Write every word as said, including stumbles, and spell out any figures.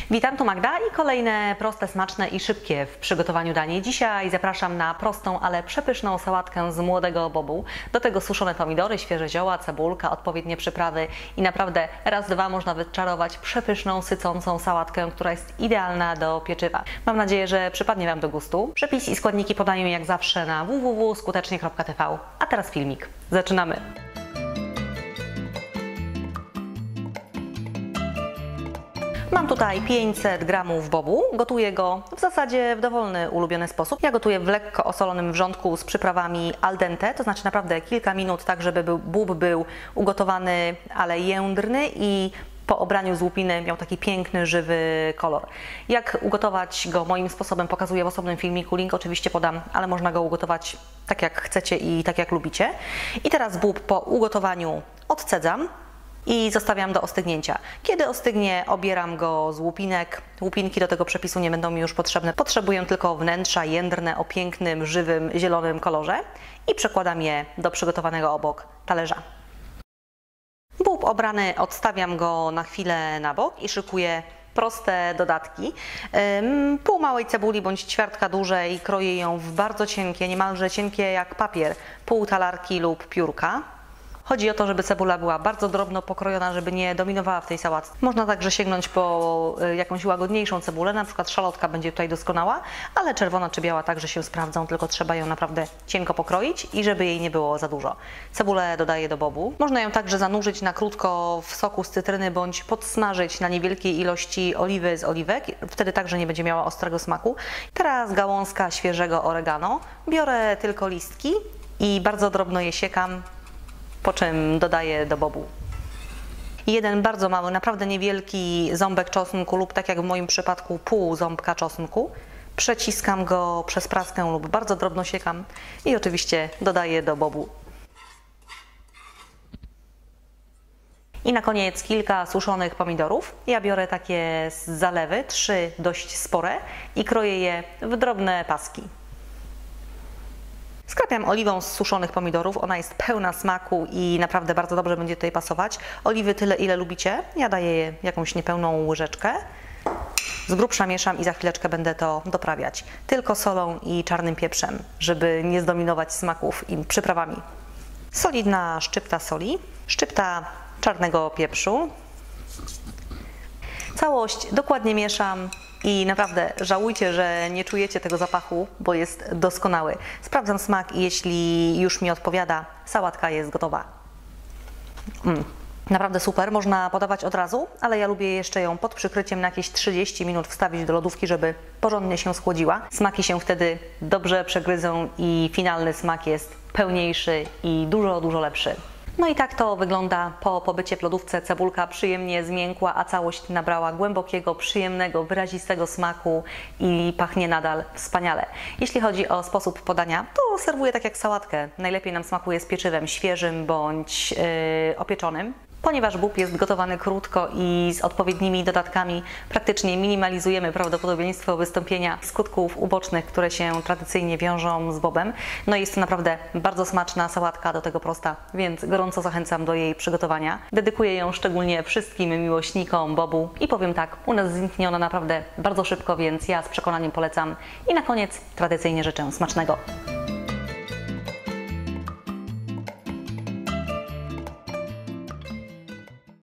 Witam, tu Magda i kolejne proste, smaczne i szybkie w przygotowaniu danie. Dzisiaj zapraszam na prostą, ale przepyszną sałatkę z młodego bobu. Do tego suszone pomidory, świeże zioła, cebulka, odpowiednie przyprawy i naprawdę raz, dwa można wyczarować przepyszną, sycącą sałatkę, która jest idealna do pieczywa. Mam nadzieję, że przypadnie Wam do gustu. Przepis i składniki podaję jak zawsze na w w w kropka skutecznie kropka t v. A teraz filmik. Zaczynamy! Mam tutaj pięćset gramów bobu. Gotuję go w zasadzie w dowolny, ulubiony sposób. Ja gotuję w lekko osolonym wrzątku z przyprawami al dente, to znaczy naprawdę kilka minut, tak żeby był, bób był ugotowany, ale jędrny i po obraniu z łupiny miał taki piękny, żywy kolor. Jak ugotować go moim sposobem pokazuję w osobnym filmiku, link oczywiście podam, ale można go ugotować tak jak chcecie i tak jak lubicie. I teraz bób po ugotowaniu odcedzam i zostawiam do ostygnięcia. Kiedy ostygnie, obieram go z łupinek. Łupinki do tego przepisu nie będą mi już potrzebne. Potrzebuję tylko wnętrza jędrne o pięknym, żywym, zielonym kolorze i przekładam je do przygotowanego obok talerza. Bób obrany odstawiam go na chwilę na bok i szykuję proste dodatki. Pół małej cebuli bądź ćwiartka dużej, kroję ją w bardzo cienkie, niemalże cienkie jak papier, pół talarki lub piórka. Chodzi o to, żeby cebula była bardzo drobno pokrojona, żeby nie dominowała w tej sałatce. Można także sięgnąć po jakąś łagodniejszą cebulę, na przykład szalotka będzie tutaj doskonała, ale czerwona czy biała także się sprawdzą, tylko trzeba ją naprawdę cienko pokroić i żeby jej nie było za dużo. Cebulę dodaję do bobu. Można ją także zanurzyć na krótko w soku z cytryny bądź podsmażyć na niewielkiej ilości oliwy z oliwek, wtedy także nie będzie miała ostrego smaku. Teraz gałązka świeżego oregano. Biorę tylko listki i bardzo drobno je siekam, po czym dodaję do bobu jeden bardzo mały, naprawdę niewielki ząbek czosnku lub tak jak w moim przypadku pół ząbka czosnku. Przeciskam go przez praskę lub bardzo drobno siekam i oczywiście dodaję do bobu. I na koniec kilka suszonych pomidorów. Ja biorę takie z zalewy, trzy dość spore i kroję je w drobne paski. Skrapiam oliwą z suszonych pomidorów, ona jest pełna smaku i naprawdę bardzo dobrze będzie tutaj pasować. Oliwy tyle, ile lubicie, ja daję jakąś niepełną łyżeczkę. Z grubsza mieszam i za chwileczkę będę to doprawiać. Tylko solą i czarnym pieprzem, żeby nie zdominować smaków i przyprawami. Solidna szczypta soli, szczypta czarnego pieprzu. Całość dokładnie mieszam. I naprawdę żałujcie, że nie czujecie tego zapachu, bo jest doskonały. Sprawdzam smak i jeśli już mi odpowiada, sałatka jest gotowa. Mm. Naprawdę super, można podawać od razu, ale ja lubię jeszcze ją pod przykryciem na jakieś trzydzieści minut wstawić do lodówki, żeby porządnie się schłodziła. Smaki się wtedy dobrze przegryzą i finalny smak jest pełniejszy i dużo, dużo lepszy. No i tak to wygląda po pobycie w lodówce. Cebulka przyjemnie zmiękła, a całość nabrała głębokiego, przyjemnego, wyrazistego smaku i pachnie nadal wspaniale. Jeśli chodzi o sposób podania, to serwuję tak jak sałatkę. Najlepiej nam smakuje z pieczywem świeżym bądź yy, opieczonym. Ponieważ bób jest gotowany krótko i z odpowiednimi dodatkami, praktycznie minimalizujemy prawdopodobieństwo wystąpienia skutków ubocznych, które się tradycyjnie wiążą z bobem. No i jest to naprawdę bardzo smaczna sałatka, do tego prosta, więc gorąco zachęcam do jej przygotowania. Dedykuję ją szczególnie wszystkim miłośnikom bobu i powiem tak, u nas zniknie ona naprawdę bardzo szybko, więc ja z przekonaniem polecam. I na koniec tradycyjnie życzę smacznego.